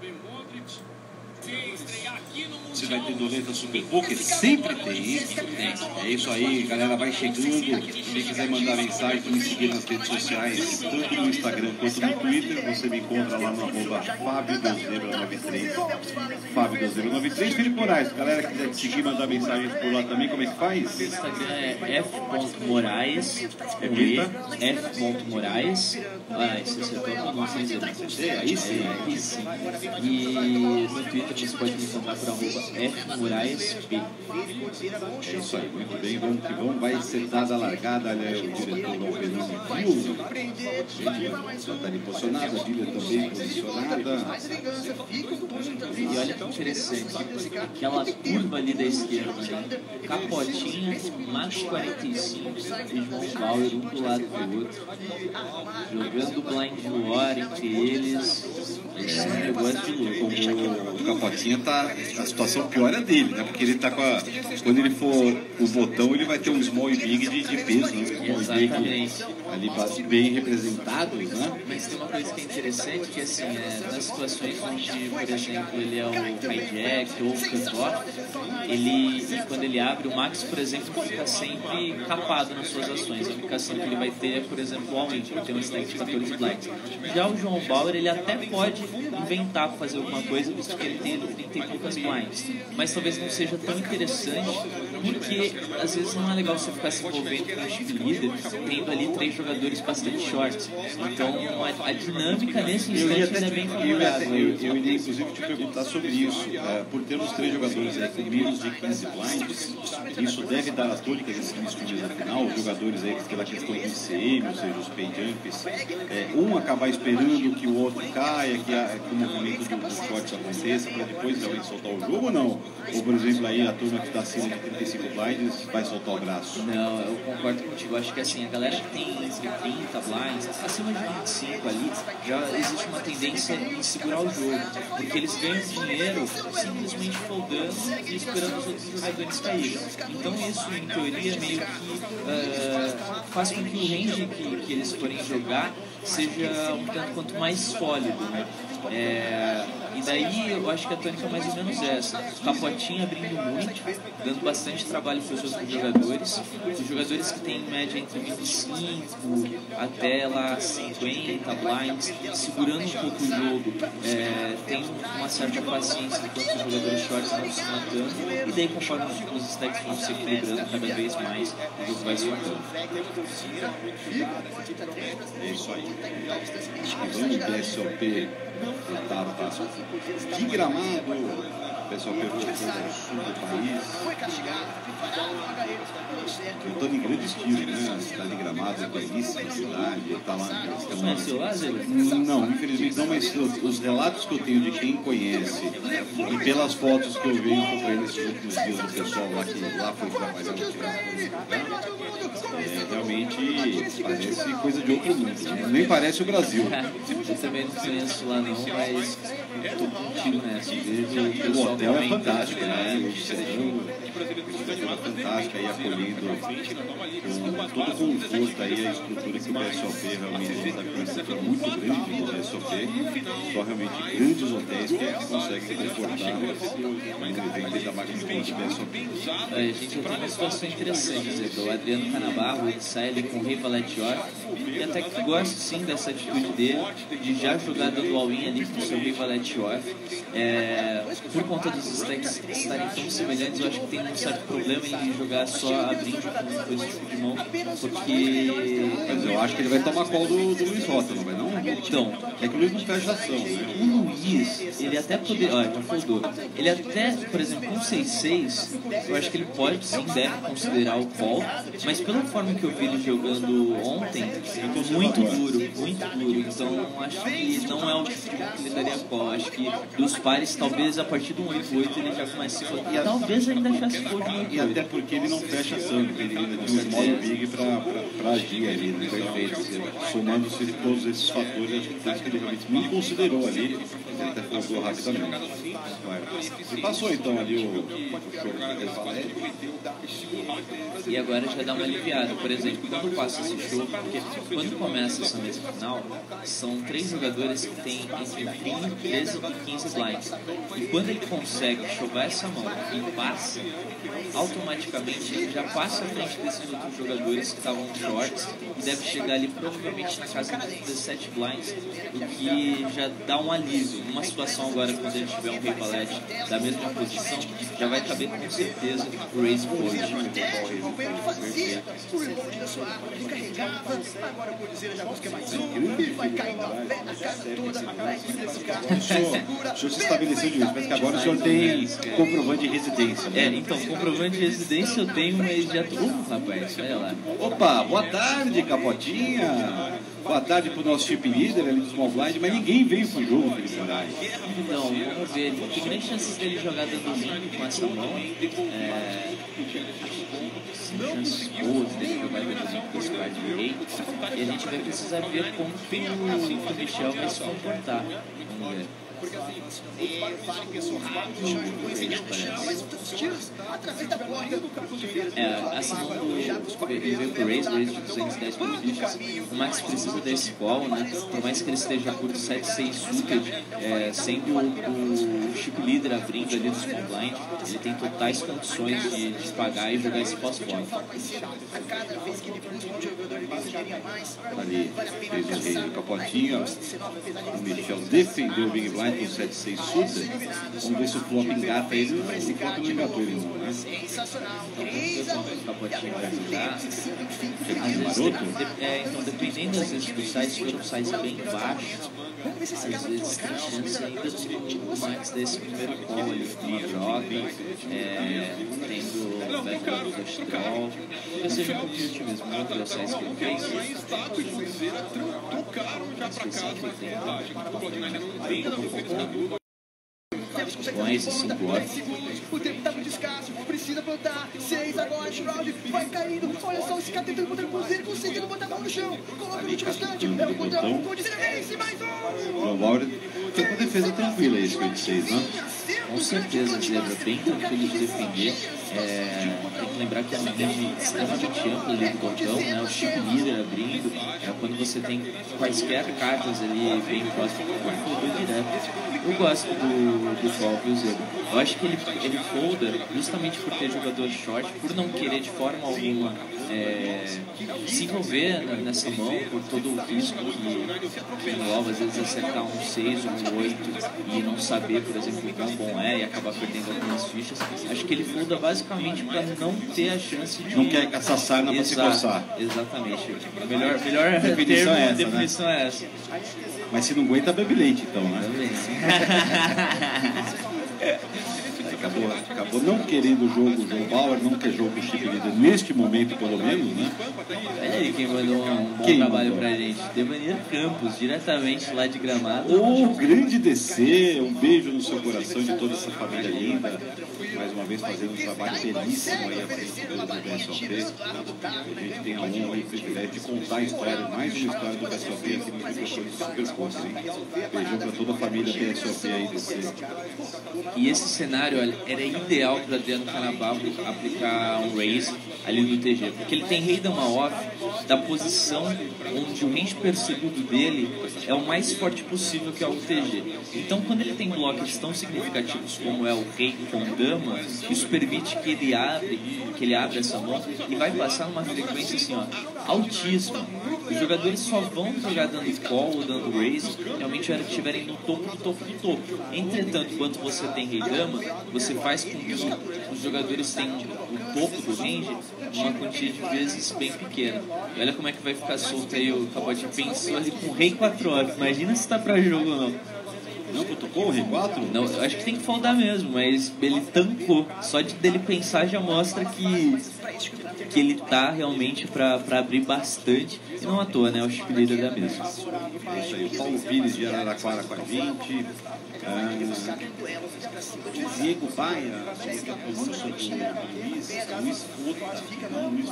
Você vai ter doleta Super Poker? Sempre tem. É isso aí, galera, vai chegando. Se quiser mandar mensagem, me seguir nas redes sociais, tanto no Instagram quanto no Twitter. Você me encontra lá no @Fábio2093. Fábio2093. Felipe Moraes, galera que quiser te seguir, mandar mensagem por lá também, como é que faz? O Instagram é f.moraes. Repita. f.moraes. Ah, esse setor eu não sei dizer. Aí sim. Aí sim. E no Twitter você pode me encontrar por @fmoraesp. É isso aí, muito bem, vamos que vamos. Vai ser dada a largada, olha aí, o diretor da Fernando viu. Já está ali posicionada, a Bíblia também posicionada. E olha que interessante, aquela curva ali da esquerda, né? Capotinha, Max 45 e João Bauer, um do lado do outro, jogando blind war entre eles. É um negócio de louco. O Capotinha tá. A situação pior é dele, né? Porque ele tá com a. Quando ele for o botão, ele vai ter um small e big de peso, né? Exatamente. Ali bem representados, né? Mas tem uma coisa que é interessante, que assim, nas situações onde, por exemplo, ele é o hijack ou o cut-off, quando ele abre, o Max, por exemplo, fica sempre capado nas suas ações. A indicação que ele vai ter é, por exemplo, o all-in, que tem um stack de 14 blinds. Já o João Bauer, ele até pode inventar fazer alguma coisa, visto que ele tem 30 e poucas blinds. Mas talvez não seja tão interessante, porque às vezes não é legal você ficar se envolvendo com o chip leader, tendo ali 3 jogadores bastante shorts. Então a dinâmica nesse instante é bem favorável. Eu iria inclusive te perguntar sobre isso. Por termos 3 jogadores aí com menos de 15 blinds, isso deve dar a tônica desse início de mesa final, os jogadores aí pela questão do ICM, ou seja, os pay jumps, um acabar esperando que o outro caia, que o movimento do short aconteça, para depois realmente soltar o jogo ou não? Ou, por exemplo, aí a turma que está acima de 35 blinds vai soltar o braço? Não, eu concordo contigo. Eu acho que assim, a galera que tem entre 30 blinds, acima de 25 ali, já existe uma tendência em segurar o jogo, porque eles ganham dinheiro simplesmente foldando e esperando os outros jogadores caírem. Então isso, em teoria, meio que faz com que o range que eles forem jogar seja um tanto quanto mais sólido, né? E daí eu acho que a tônica é mais ou menos essa. Capotinha abrindo muito, dando bastante trabalho para os outros jogadores. Os jogadores que têm em média entre 25 até lá 50 blinds, segurando um pouco o jogo, tem uma certa paciência enquanto os jogadores shorts vão se matando. E daí, conforme os stacks vão se equilibrando cada vez mais, o jogo vai se matando. É isso aí. Vamos PSOP etapa de Gramado. O pessoal pegou o sul do país. Voltando em grande estilo, né? A cidade de Gramado é belíssima cidade. Tá lá. Conheceu lá, Zé? Não, infelizmente não, mas os relatos que eu tenho de quem conhece e pelas fotos que eu venho acompanhando esses últimos dias do pessoal lá que lá foi trabalhar no realmente parece coisa de outro mundo, né? Nem parece o Brasil. Eu também não conheço lá não, mas estou contigo nessa. O hotel é fantástico, né? O hotel é fantástico, aí acolhendo com todo o conforto aí, a estrutura que o PSOP realmente está com essa equipe muito grande do PSOP, só realmente grandes hotéis que conseguem comportar um evento da magnitude do PSOP. A gente tem uma situação interessante, Zé. O Adriano Canabarro, ele sai ali com o Rei Valetior, e até que gosto sim dessa atitude dele, de já jogar dando all-in ali com o seu Rei Valetior. Por conta dos stacks estarem tão semelhantes, eu acho que tem um certo problema em jogar só abrindo com esse tipo de mão, porque... Mas eu acho que ele vai tomar call do Luiz Rota, não vai não? Então, é que o Luiz não fecha ação, né? O Luiz, ele até poderia... Olha, já foldou. Ele até, por exemplo, com 6-6, eu acho que ele pode sim, deve considerar o call, mas pela forma que eu vi ele jogando ontem, muito duro. Então, acho que não é o tipo de que ele daria call. Acho que dos pares, talvez a partir do 8-8 ele já comece a foldar. Talvez ainda achasse fold no 8-8. E até porque ele não fecha ação, ele ainda tem um small big pra agir ali, né? Somando-se todos esses fatores, acho que ele realmente não considerou ali Ele até foldou rapidamente. E passou então ali o show do Valé. E agora já dá uma aliviada. Por exemplo, quando passa esse show, porque quando começa essa mesa final, são 3 jogadores que têm entre 13 e 15 blinds. E quando ele consegue chover essa mão e passa, automaticamente ele já passa à frente desses outros jogadores que estavam shorts e deve chegar ali provavelmente na casa dos 17 blinds, o que já dá um alívio. Numa situação agora, quando ele tiver um rei valete da mesma posição, já vai caber com certeza o raise fold. O senhor se estabeleceu de vez, parece que agora o senhor tem comprovante de residência. É, então, comprovante de residência eu tenho, mas já tô... rapaz, olha lá. Opa, boa tarde, Capotinha. Boa tarde pro nosso chip líder ali do Small Blind, mas ninguém veio pro jogo, felicidade. Então, vamos ver. Tem grandes chances dele jogar dando com essa mão. Chances boas dele jogar dando com esse card de rei. E a gente vai precisar ver como que o Michel vai se comportar. Vamos ver. Porque assim, essa mão ele veio pro raise de 210 por fichas. O Max precisa desse call, né? Por mais que ele esteja por 7-6 suited, sendo o chip leader abrindo ali do small blind, ele tem totais condições de pagar e jogar esse pós-flop. Ali fez o rei do Capotinha. O Michel defendeu o Big Blind com 7-6 suited. Vamos ver se o flop engata ele. O flop não engatou ele não, né? O Capotinha vai jogar. Então, dependendo às vezes do size, se for um size bem baixo, às vezes tem chance ainda do Max desse primeiro call ali, que joga, tendo o background do Flash Draw. Talvez seja um pouquinho de otimismo, não é o size que ele fez. Com esse 5 horas. O tempo tá muito escasso, precisa plantar. 6 agora, Shroud vai caindo. Olha só esse cara tentando botar o cruzeiro, conseguindo botar a mão no chão. Coloca no último instante. É o contra um, condizendo vence, mais um. O Bauer tem uma defesa tranquila esse 26, né? Com certeza, Zebra, bem tranquilo de defender. Tem que lembrar que é uma range extremamente ampla ali do botão, né? O chip leader abrindo, quando você tem quaisquer cartas ali bem próximo, ele foldou direto. Eu gosto do call, viu, Zebra? Eu acho que ele folda justamente por ter jogador short, por não querer de forma alguma se envolver nessa mão, por todo o risco que envolve, às vezes acertar um 6 ou um 8 e não saber, por exemplo, o quão bom é e acabar perdendo algumas fichas. Acho que ele folda basicamente para não ter a chance de... Não quer essa sarna para se coçar. Exatamente. A melhor definição é essa. Mas se não aguenta, bebe leite, então, né? Acabou não querendo o jogo, o João Bauer não quer jogo com o chip líder neste momento, pelo menos, né? Olha aí quem mandou um bom trabalho pra gente. Devanir Campos, diretamente lá de Gramado. Ô, grande DC, um beijo no seu coração de toda essa família linda. Mais uma vez fazendo um trabalho belíssimo aí à frente do BSOP. A gente tem a honra e o privilégio de contar a história, mais uma história do BSOP aqui no microfone Super Força, hein? Beijão pra toda a família BSOP aí DC. E esse cenário, olha, era ideal para Adriano Canabarro aplicar um raise ali no TG, porque ele tem rei dama off da posição onde o range perseguido dele é o mais forte possível, que é o TG. Então, quando ele tem blocos tão significativos como é o rei com dama, isso permite que ele abra essa mão e vai passar numa frequência assim, ó, altíssima. Os jogadores só vão jogar dando call ou dando raise realmente hora que estiverem no topo do topo do topo. Entretanto, quando você tem rei dama, você faz com que os jogadores tenham o topo do range uma quantia de vezes bem pequena. E olha como é que vai ficar solto aí. O Capote pensou ali com rei 4 off. Imagina se tá pra jogo ou não. Não tocou o rei 4? Não, eu acho que tem que foldar mesmo, mas ele tancou. Só dele pensar já mostra que ele tá realmente pra abrir bastante. E não à toa, né? O chip leader da mesa. É isso aí, o Paulo Pires de Araraquara com a gente. Diego Baia, que é a pronúncia do Luiz Fota, não Luiz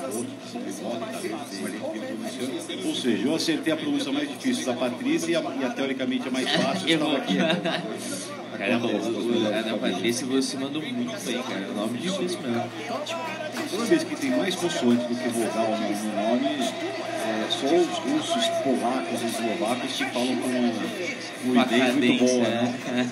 Fota, ou seja, eu acertei a pronúncia mais difícil da Patrícia e a teoricamente a mais fácil estava aqui. Caramba, Ana Patrícia, você mandou muito bem, cara. O nome difícil mesmo. Toda vez que tem mais consoantes do que vogal no nome, só os russos, polacos e eslovacos que falam com uma ideia muito boa, né?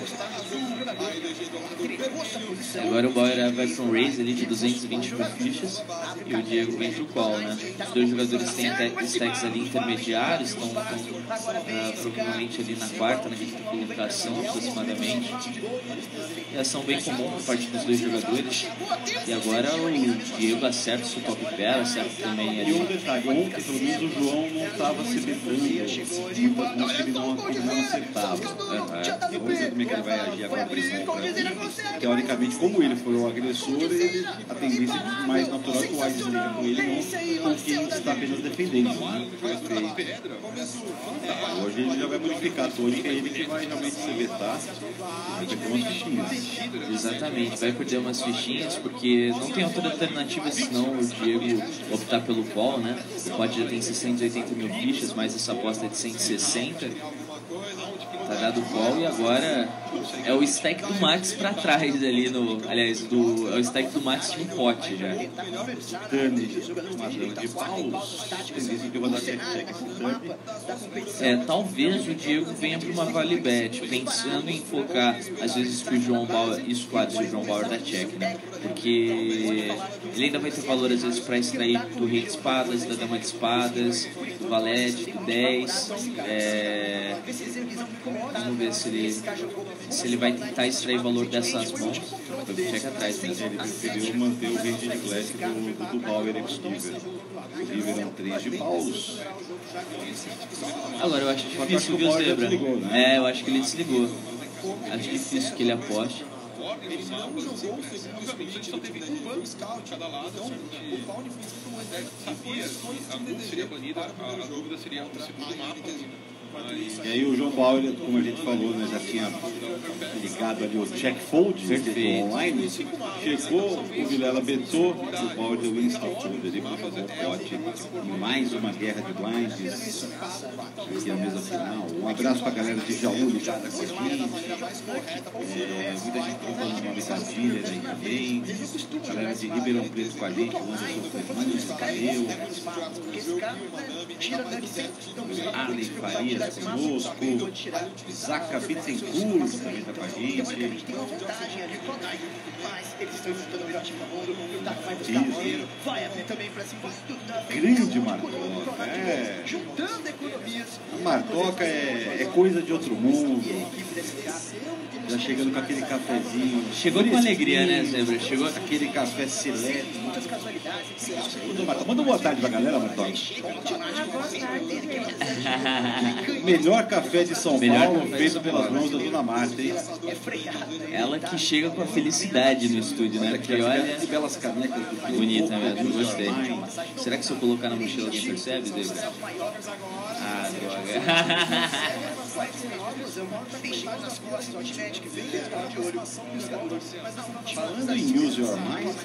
Agora o Bauer vai para um raise ali de 220 mil fichas e o Diego vem pro call, né? Os dois jogadores têm stacks ali intermediários, estão provavelmente ali na quarta, na quinta colocação aproximadamente. E ação bem comum por parte dos dois jogadores. E agora o Diego acerta o seu top pair, acerta também ali. E um detalhe, ontem pelo menos o João não estava se betando, mas ele não acertava. Vamos ver como é que ele vai agir agora. Teoricamente, como ele foi o agressor, a tendência mais natural é que o Wise liga com ele, não com quem está apenas defendendo. Né? Hoje ele já vai modificar a tônica, é ele que vai realmente se vetar, vai perder umas fichinhas. Exatamente, vai perder umas fichinhas porque não tem outra alternativa senão o Diego optar pelo call, né? O pote já tem 680 mil fichas, mas essa aposta é de 160. Tá dado o call e agora é o stack do Max pra trás ali no... Aliás, é o stack do Max no pote já. Dani, madame de paus. Dizem que eu vou dar check talvez o Diego venha pra uma vale bet, pensando em focar, às vezes, que o João Bauer, isso claro, se o João Bauer dá check, né? Porque ele ainda vai ter valor, às vezes, pra extrair do rei de espadas, da dama de espadas, do valete, do 10. Vamos ver se ele vai tentar extrair valor dessas mãos. Eu check atrás, mas ele preferiu manter o range de classic do Bauer X-River. River é um 3 de paus. Agora eu acho difícil que o Zebra. Desligou, né? Eu acho que ele desligou. Acho difícil que ele aposte. Ele não jogou o segundo gabinete, só teve um banco scout cada lado. O Pauli sabia que a Blue seria banida, a dúvida seria o segundo mapa. E aí o João Bauer, como a gente falou, né, já tinha ligado ali o check fold online, chegou, o Vilela betou, o Bauer deu insta fold ali para fazer o pote em mais uma guerra de blinds aqui na mesa final. Um abraço para a galera de Jaú ligada com a gente, muita gente trocando uma metadilha aí também, galera de Ribeirão Preto com a gente, o Anderson Fernandes, Caleu, Arley Farias conosco, Zaca Bittencourt também está com a gente. Grande Martoca, A Martoca é coisa de outro mundo. Já chegando com aquele cafezinho. Chegou com alegria, né, Zebra? Chegou aquele café seleto. Manda uma boa tarde pra galera, Martoca. Melhor café de São Paulo, feito pelas mãos da Dona Marta, hein? Ela que chega com a felicidade no estúdio, né? Porque olha, que belas canecas. Bonita mesmo, gostei. Será que se eu colocar na mochila alguém percebe, Zebra? Ah, droga. Falando em Use Your Mind,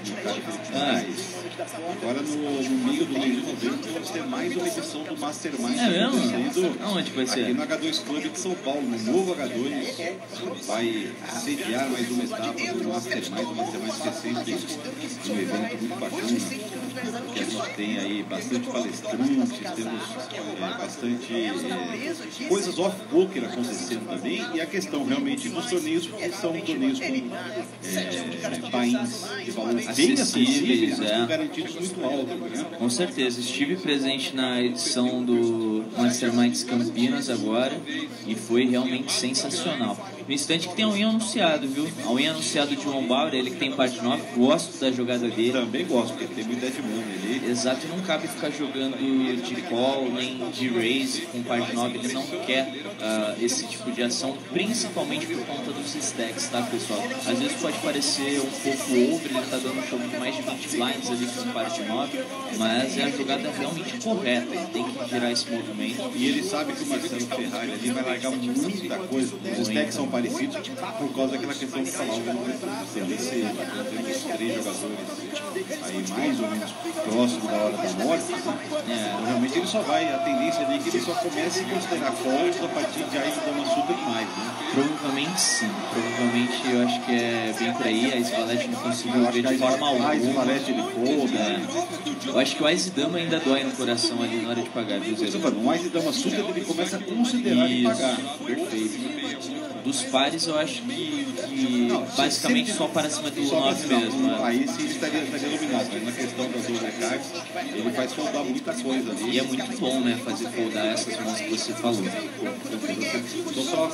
agora no meio do mês de novembro vamos ter mais uma edição do Mastermind. É mesmo? Aonde vai ser? Aqui no H2 Club de São Paulo, no novo H2, vai sediar mais uma etapa do Mastermind. O Mastermind que é sempre um evento muito bacana, que a gente tem aí bastante palestrantes, temos bastante coisas off-poker acontecendo também, e a questão realmente dos torneios, que são torneios com países de valores bem acessíveis, mas com garantidos muito altos, né? Com certeza, estive presente na edição do Masterminds Campinas agora e foi realmente sensacional. No instante que tem a unha anunciado, viu? A unha anunciado de João Bauer, ele que tem parte 9, gosto da jogada dele. Também gosto, porque tem muita Edmund ali. Exato, não cabe ficar jogando de call nem de raise com parte 9, ele não quer esse tipo de ação, principalmente por conta dos stacks, tá, pessoal? Às vezes pode parecer um pouco over, ele tá dando um jogo de mais de 20 blinds ali com parte 9, mas é a jogada realmente correta, ele tem que girar esse movimento. E ele sabe que o Marcelo Ferrari ali vai largar muita coisa, os stacks são parecidos por causa daquela questão que falava ser DC, temos 3 jogadores aí mais ou menos próximo da hora da morte. Então, realmente ele só vai, a tendência ali é que ele só comece a considerar falta a partir de aí da Massuda demais, né? Provavelmente sim, provavelmente eu acho que é bem por aí, a Svalete não conseguiu ver de forma alguma. A Svalete ele folda. Eu acho que o Aizidama ainda dói no coração ali na hora de pagar, viu, Zé? O Aizidama Suda ele começa a considerar de pagar. Perfeito. Dos pares eu acho que basicamente só para cima do 9 mesmo. Aí sim estaria iluminado, mas na questão das overcards ele faz foldar muita coisa ali. E é muito bom, né, fazer foldar essas mãos que você falou. Então só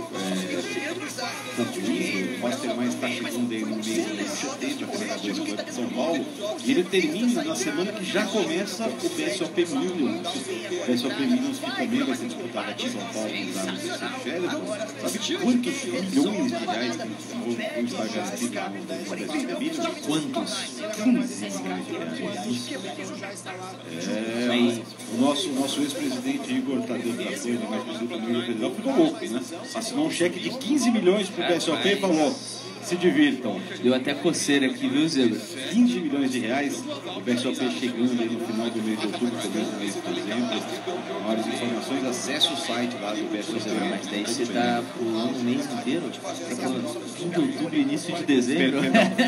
o Mastermind está chegando aí no mês de setembro, aqui São Paulo, e ele termina na semana que já começa o BSOP Millions. O BSOP Millions que também vai ser disputado aqui em São Paulo, lá no Cérebro. Sabe quantos milhões de reais que vão estar garantidos no BSOP Millions? Quantos? 15 milhões de reais. O nosso ex-presidente Igor Tadeu da Coisa, mais conhecido como Igor Federal, ficou louco, né? Assinou um cheque de 15 milhões para o BSOP e falou: se divirtam. Deu até coceira aqui, viu, Zebra? 15 milhões de reais, o BSOP chegando aí no final do mês de outubro, começo do mês de dezembro. Maiores informações, acesse o site lá do BSOP. Mas daí você está pulando o mês inteiro? Está pulando fim de outubro e início de dezembro?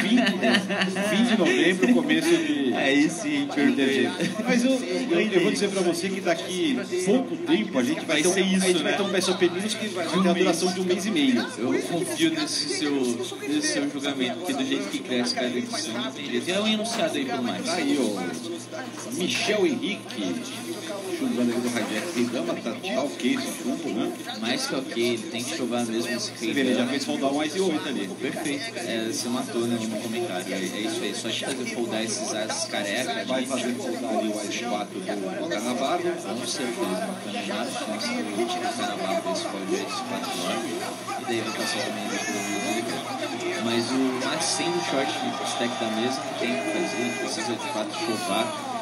Fim de novembro, começo de... Aí sim, perfeito. Mas eu vou dizer para você que daqui pouco tempo a gente vai ter um BSOP News que vai ter a duração de um mês e meio. Eu confio nesse seu julgamento, porque do jeito que cresce cada edição, não tem jeito. É um enunciado aí pelo mais. Aí, ó, Michel Henrique, chumbando ali do Hijack, tem dama, tá ok esse chumbo, né? Mais que ok, ele tem que chovar mesmo esse rei. Ele já fez foldar um Ice 8 ali. Perfeito. Você matou no comentário. É isso aí, só de fazer foldar esses ases careca. Vai fazer foldar ali o Ice 4 do Canavarro. Com certeza, também nada chance do Canavarro desse fold Ice 4 lá. E daí vai passar também ali pro mas o Max sendo short stack da mesa não tem o que fazer, precisa de fato chovar.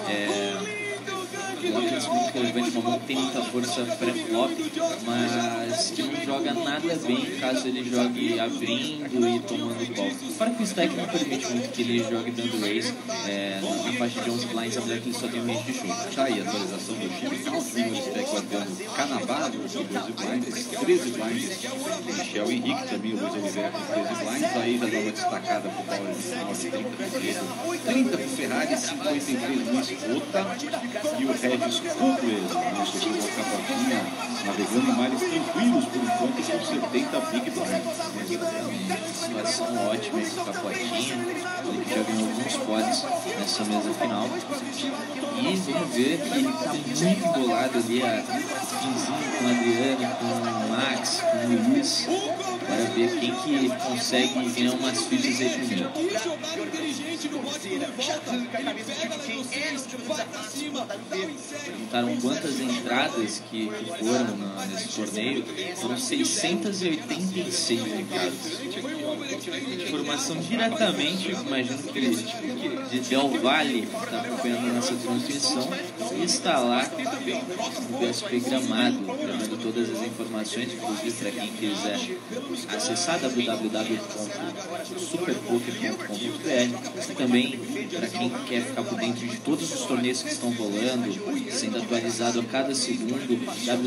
O Atlas muito relevante, uma mão que tem muita força pré-flop, mas que não joga nada bem caso ele jogue abrindo e tomando call. Fora que o stack não permite muito que ele jogue dando raise, na faixa de 11 blinds, apesar que ele só tem um range de show. Tá aí a atualização do time, o stack guardando Canavaro, 12 blinds, 13 blinds, Michel Henrique também, o Luiz Oliveira com 13 blinds, aí já dá uma destacada pro Paulo de final de 30 pro Ferrari, 53 Luiz Ota e o Regis Kugler, nosso jogo Capotinha, navegando em mares tranquilos por enquanto com 70 big blinds. Situação ótima esse Capotinha, ele que já ganhou alguns pods nessa mesa final. E vamos ver que ele está muito embolado ali, o Pinzinho com o Adriano, com o Max, com o Luiz, para ver quem que consegue ganhar umas fichas aí primeiro. Contaram quantas entradas que foram nesse torneio? Foram 686 entradas. Informação diretamente, imagino que de Del Valle, que está acompanhando a nossa transmissão, e está lá no BSP Gramado, dando todas as informações, inclusive para quem quiser acessar www.superpoker.com.br e também para quem quer ficar por dentro de todos os torneios que estão rolando, sendo atualizado a cada segundo,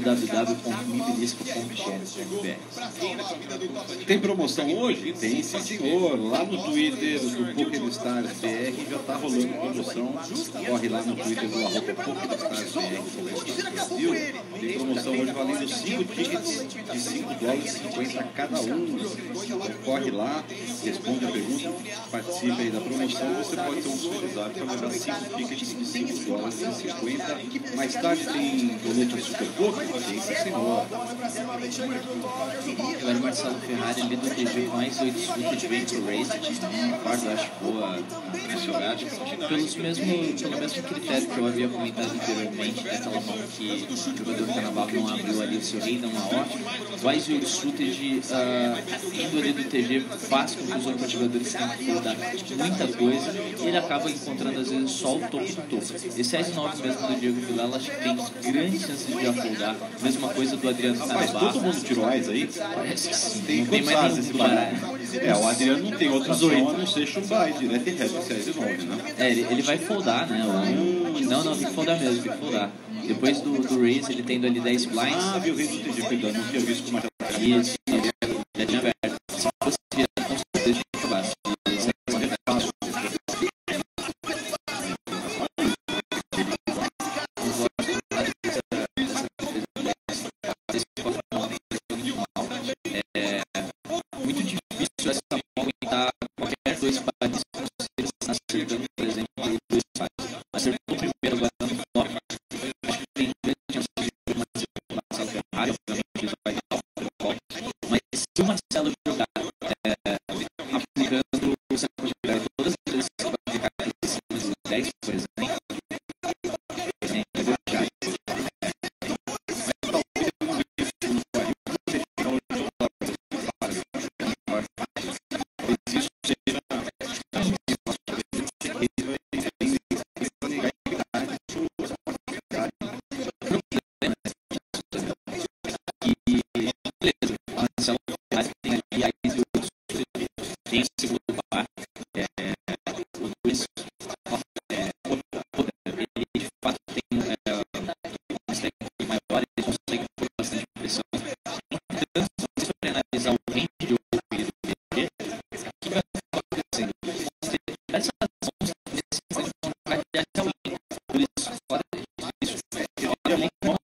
www.mibilisco.com.br. Tem promoção hoje? Tem, sim senhor. Lá no Twitter do PokerStars BR já está rolando promoção. Corre lá no Twitter do @PokerStars BR. Tem promoção hoje valendo 5 tickets de $5,50 cada um. Então corre lá, responde a pergunta, participe aí da promoção. Você pode ser um dos felizardos para levar 5 tickets de $5,50. Mais tarde tem boleto Super Poker, sim senhor. Agora o Marcelo Ferrari ali do TG com mais 8 disputas de Venture Race, eu acho boa a jogada, pelo mesmo critério que eu havia comentado anteriormente, daquela mão que o jogador do Carnaval não abriu ali o seu rei, não uma ótima. Mais 8 disputas indo ali do TG faz com que os outros jogadores tenham que foldar muita coisa, e ele acaba encontrando às vezes só o topo do topo. Esse S9 mesmo do Diego Vilela, acho que tem grandes chances de afundar. Mesma coisa do Adriano Mas Canabá. todo mundo tirou AIS aí? Parece que sim. Tem Não tem quantos mais AIS esse nenhum baralho. baralho? O Adriano não tem outra opção a não ser chumbar direto e reto esse AIS 9, né? Ele vai foldar, né? Não, tem que foldar mesmo, tem que foldar. Depois do raise, ele tendo ali 10 blinds. Ah, viu o raise do TG pegando, não tinha visto como é que Isso, já tinha aberto. Se fosse virado, com certeza tinha acabar. Muito difícil essa mão aguentar qualquer dois pares acertando, por exemplo, dois pares. Acertou o primeiro, agora no top. Acho que tem grande chance de uma Marcelo Ferrari, obviamente isso vai dar o mas se o Marcelo jogar aplicando todas as vezes que vai ficar em cima de 10, por exemplo, tem esse segundo par, o Luiz, ele de fato tem uma técnica maior, ele consegue pôr bastante pressão. Então, se você for analisar o range de open do PG, o que vai acontecendo? Essas mãos nesse instante vão ficar de até o limite. Por isso, fora disso, além de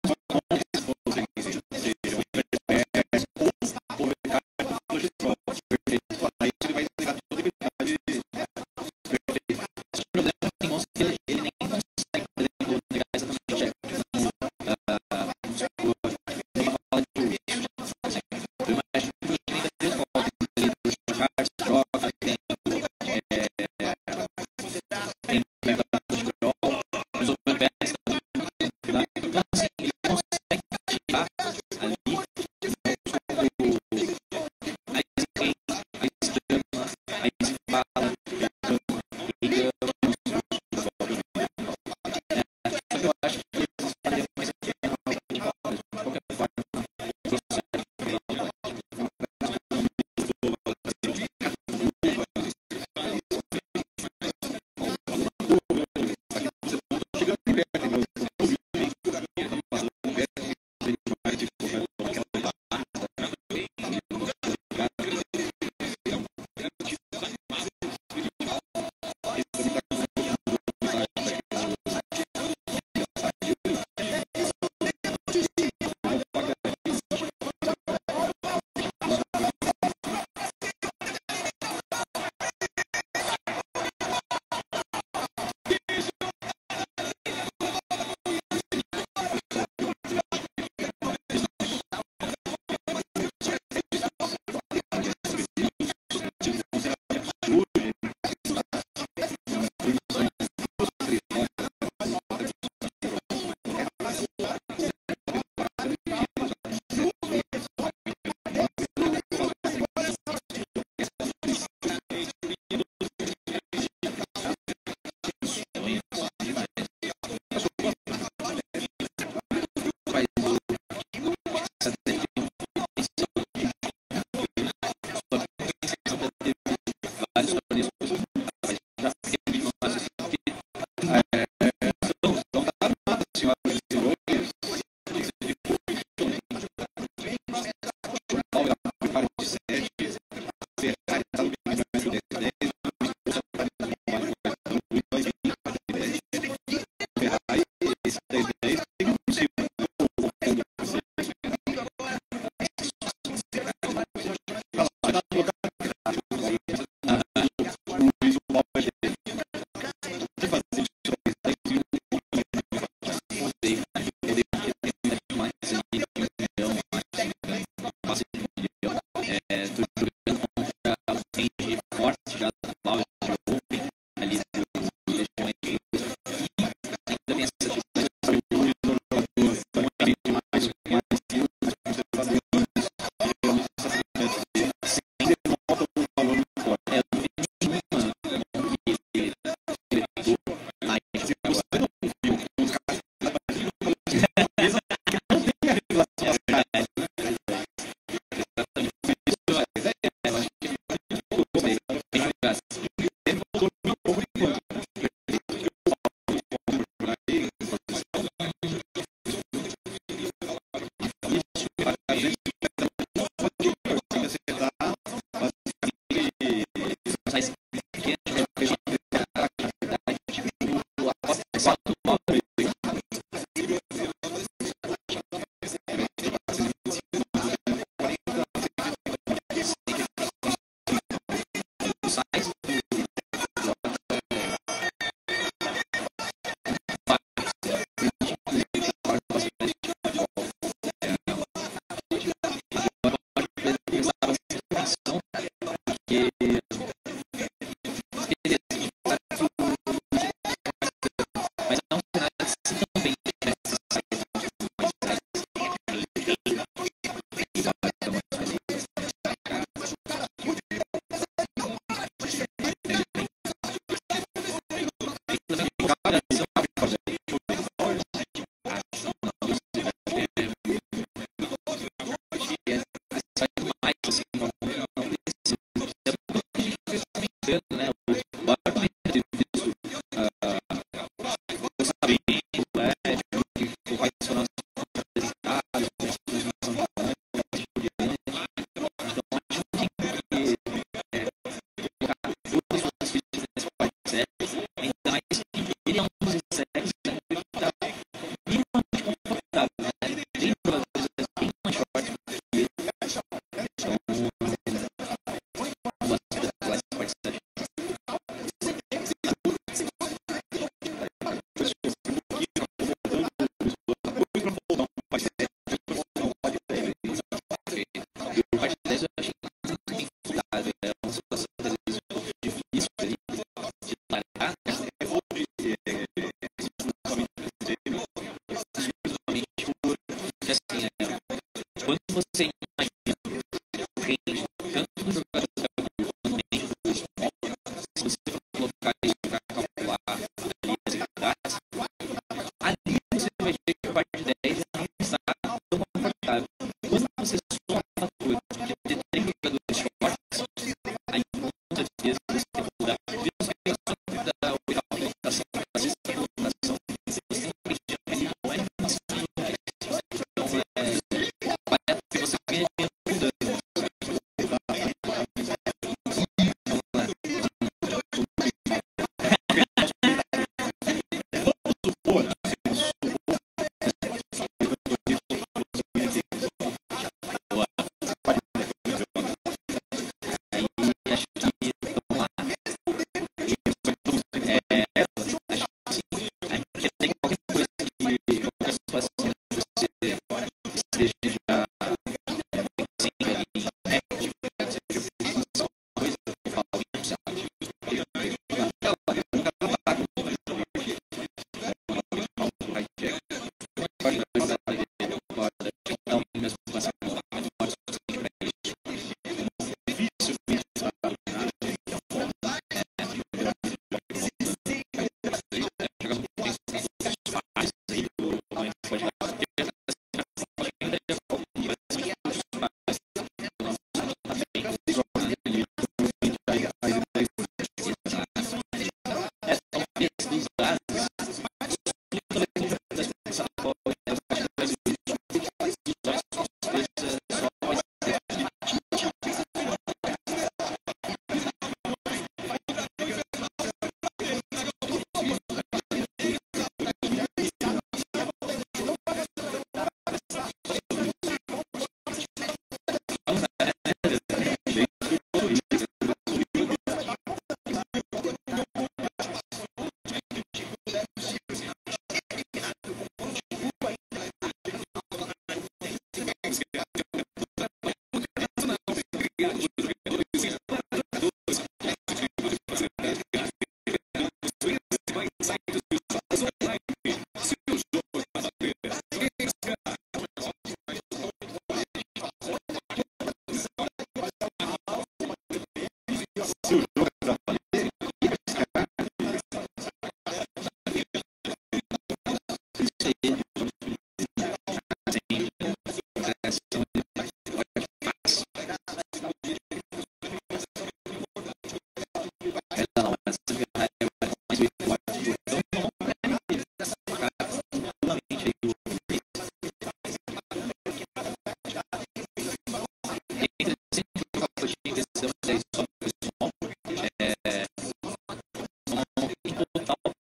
total potencial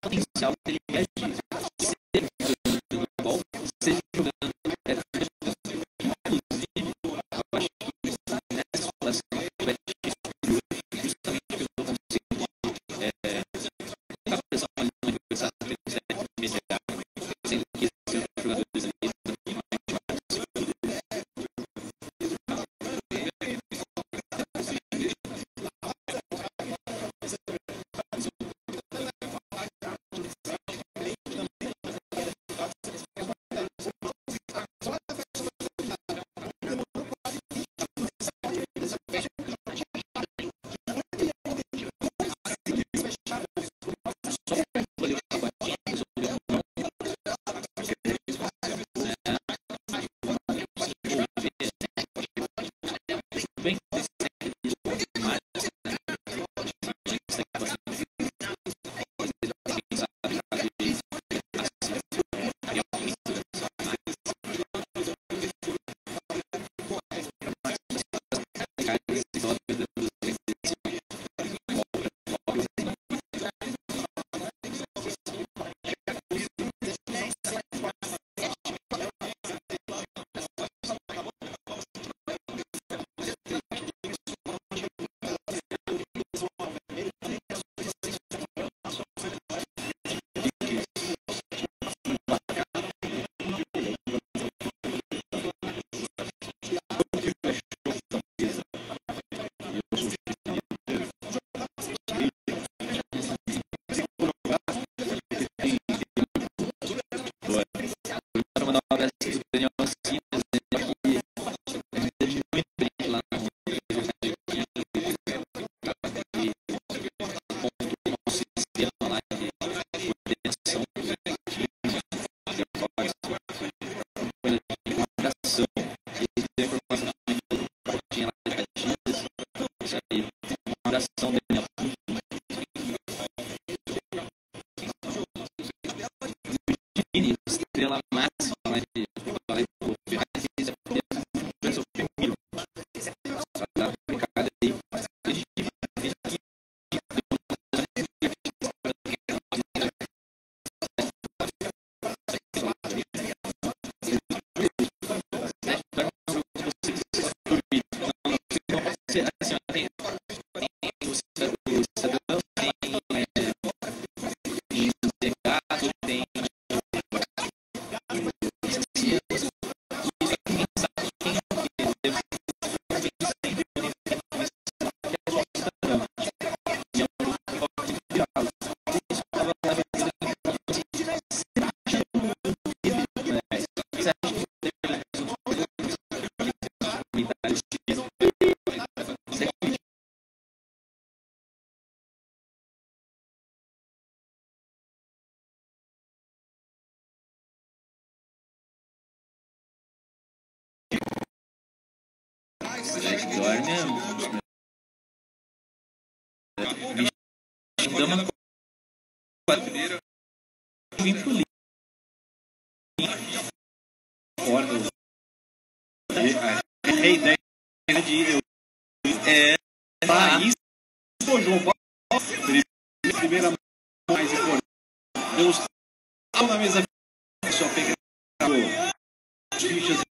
potencial que ele reagir. Seja jogando futebol, seja jogando. Inclusive, eu acho que nessa situação vai ter justamente que eu não consigo a pressão ali no adversário que ele quiser sendo que esses jogadores ali também estrela máxima de Dama quadrilha vim pro livro. A ideia de país João Paulo, primeira mais importante. Deus na mesa só pega fichas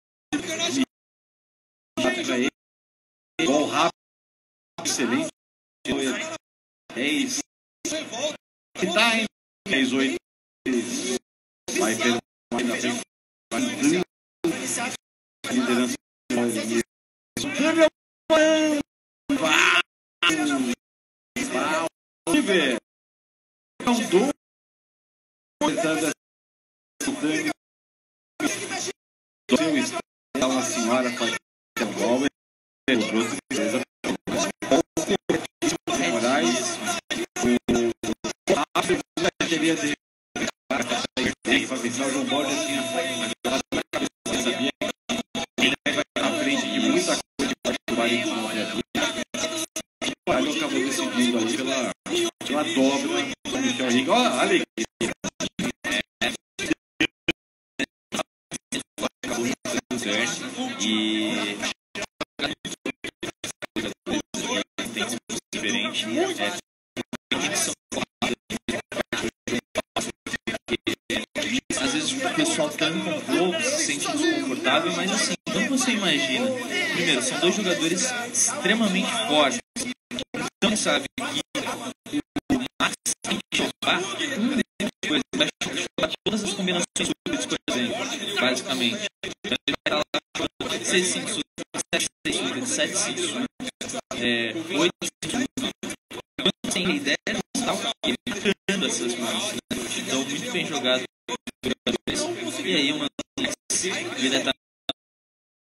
igual rápido, excelente. 10 que tá em 10, 8 vai ter uma na frente, liderança vai ver não dou uma senhora faz igual Moraes a bateria de o João Paulo já tinha sabia que ele vai na frente de muita coisa que vai ele acabou decidindo aí pela dobra do Michel Henrique. Olha ali acabou dando certo e tem diferente estando com o Flow, se sente desconfortável, mas assim, quando você imagina, primeiro, são dois jogadores extremamente fortes, então sabe que o Max tem que jogar coisas, vai jogar todas as combinações súbitas, por exemplo, basicamente. Então ele vai estar lá jogando 6-5 súbitas, 7-5 súbitas, 8 súbitas, quando tem ideia de tal, ele criando essas mãos, né? Então muito bem jogado. E aí uma